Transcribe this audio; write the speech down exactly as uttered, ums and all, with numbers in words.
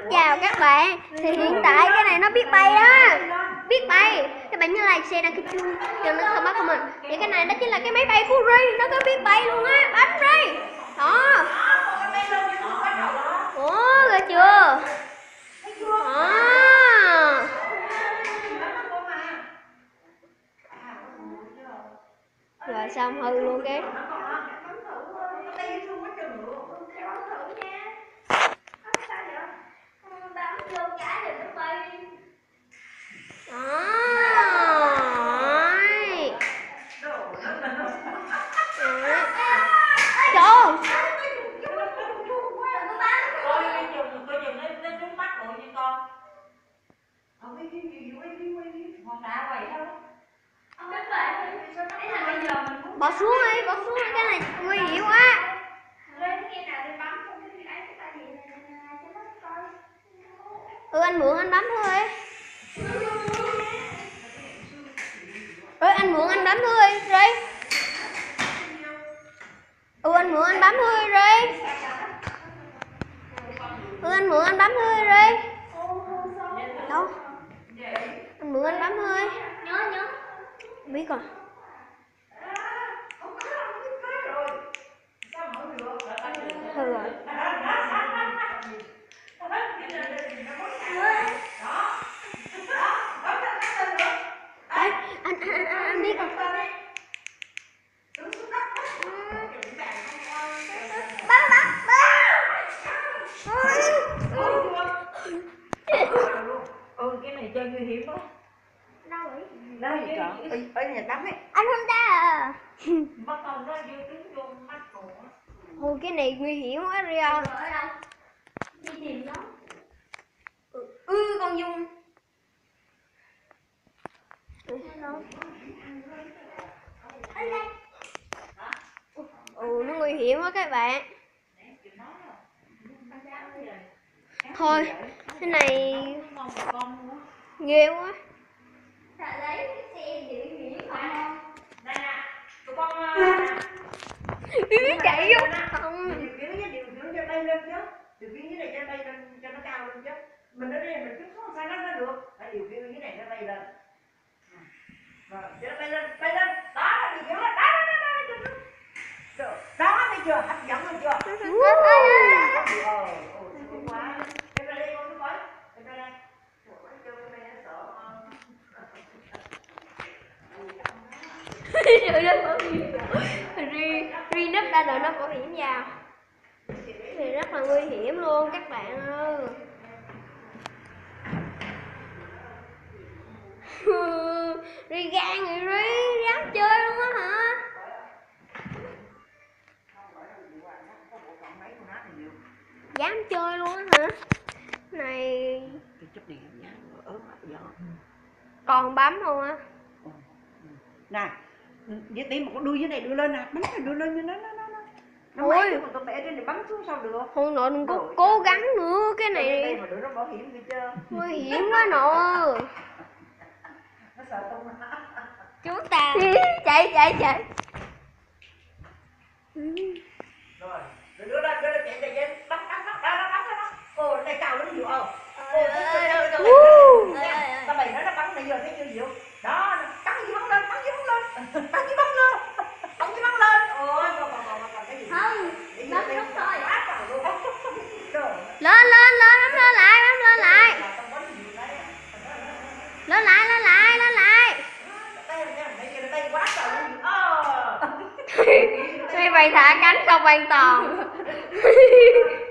chào các bạn. Thì hiện tại cái này nó biết bay đó, biết bay. Các bạn nhớ like, share, đăng ký chuông cho nó thông báo của mình. Thì cái này đó chính là cái máy bay của Ri, nó có biết bay luôn á, bánh Ri. Đó. Ủa, rồi chưa? Đó. Rồi xong hư luôn cái. Bỏ xuống đi, bỏ xuống đi, cái này nguy hiểm quá. Ừ, anh mượn anh bấm thôi. Ừ, anh mượn anh bấm thôi, Ri. Ừ, anh mượn anh bấm thôi, Ri. Ừ, anh mượn anh bấm thôi, Ri. Đâu? Anh mượn anh bấm thôi. Nhớ nhớ. Biết rồi. Hư rồi. Đấy, anh, anh, anh, anh biết rồi. Bấm, bấm, ừ, cái này chơi nguy hiểm quá. đâu vậy? Đâu vậy trời? Ở, ở nhà tắm ấy. Anh không ra à? Bắt con nó vô trúng vô mắt cổ. Ôi cái này nguy hiểm quá Rio. Ở đâu? Đi tìm nó. Ừ, ừ con Dung. Ừ, ừ nó nguy hiểm quá các bạn. Thôi cái này ghê quá. Chạy vô không. Điều khiển cái điều khiển cho bay lên chứ. Điều khiển cái này cho bay lên cho nó cao lên chứ. Mình ở đây mình cứ không sao nó được. Phải điều khiển cái này nó bay lên. Rồi, cho nó bay lên, bay lên. Đó, điều khiển lên. Đó, đó, đó, đó. Đó, đó thấy chưa? Hấp dẫn lên chưa? Ờ, ồ, sướng quá. Em ra đây con cứ coi. Em ra đây. Cho cái này nó sợ. Rồi nó bảo hiểm. Ri, Ri nấp ra rồi nó bảo hiểm vào. Thì rất là nguy hiểm luôn các bạn ơi. Ri gan rồi Ri, dám chơi luôn á hả? Dám chơi luôn á hả? Này còn bấm không á? Nè, với tí một con đuôi dưới này đưa lên nè, bấm này đưa lên như nó nó nó nó Ôi. máy còn tao bẻ trên này bấm xuống sao được? Thôi nội đừng có cố gắng nữa cái này. Đây mà đứa nó bảo hiểm gì chưa? Nguy hiểm quá nội. Nó sợ không? Chú ta. Chạy chạy chạy. Rồi, đưa lên đưa lên chạy chạy chạy bấm bấm bấm đó đó bấm đó. Ồ, đây cao lắm nhiều ồ. Ồ, tao bày nó nó bấm này giờ thấy chưa Diệu? Đó, bấm gì bấm lên, bấm gì bấm lên. Bấm gì bấm lên. Bấm gì bấm lên. Ôi, còn còn còn còn cái gì? Không, bấm lúc thôi. Rồi. Lên lên lên bấm lên lại, bấm lên lại. Lên lại, lên lại, lên lại. Mày bày thả cánh không an toàn.